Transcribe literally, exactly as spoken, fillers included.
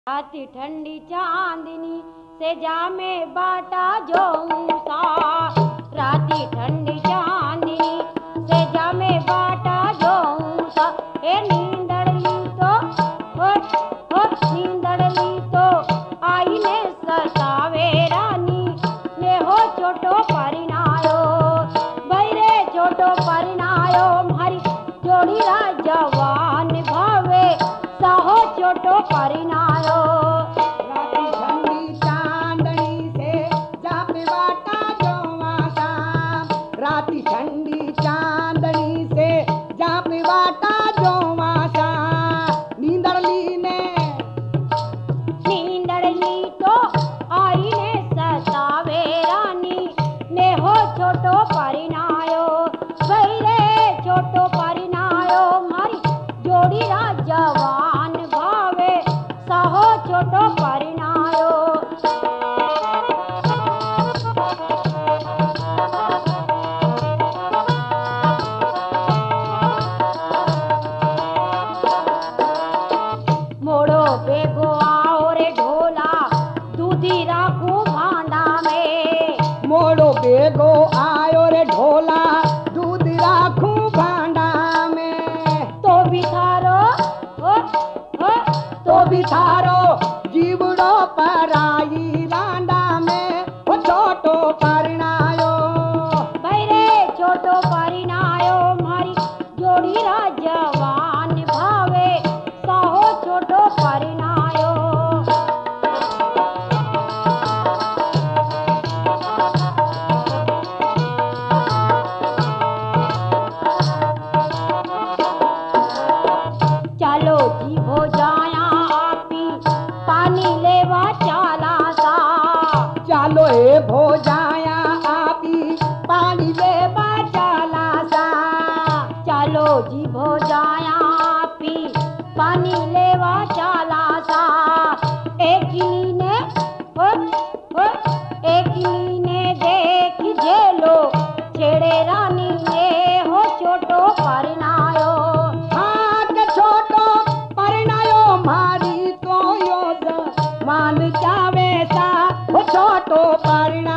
राती ठंडी चांदनी से जामे बाटा जो सा, राती ठंडी चांदनी से जामे बाटा जो सा। ए नींदड़ ली तो ओ, ओ नींदड़ ली तो आई ने सतावे रानी ने हो छोटो परिणायो, बैरे छोटो परिणायो मारी जोड़ी रा जवान भावे साहो छोटो परिणायो। राती ठंडी चांदनी से जापे बाटा जोवासा, राती ठंडी चांदनी से जापे बाटा जोवासा। नींदड़ ली ने नींदड़ ली तो आई ने सतावे रानी ने हो छोटो परिणायो, बैरे छोटो परिणायो मारी जोड़ी रा जवान भावे साहो छोटो परिणायो। मोड़ो बेगो आओ रे ढोला दूधी राखू भांडा में, मोड़ो बेगो आयो रे ढोला दूध राखू भांडा में। तो भी थारो ओ, ओ, तो भी थारो जीवड़ो पराई रांडा में वो छोटो परिणायो, बैरे छोटो परिणायो मारी जोड़ी रा जवान भावे साहो छोटो परिणायो। चलो जी हो जाया आपी पानी लेवा चाला सा, चालो ए भो जाया आपी पानी ले बाचाला सा। चलो जी हो जाया आपी पानी लेवा चाला सा। एक ने ओ, ओ, एक ने देख झेलो छेड़े रानी ने हो छोटो परिणायो। हाँ के छोटो परिणायो मारी तो योद मान जावे सा वो छोटो परिणायो।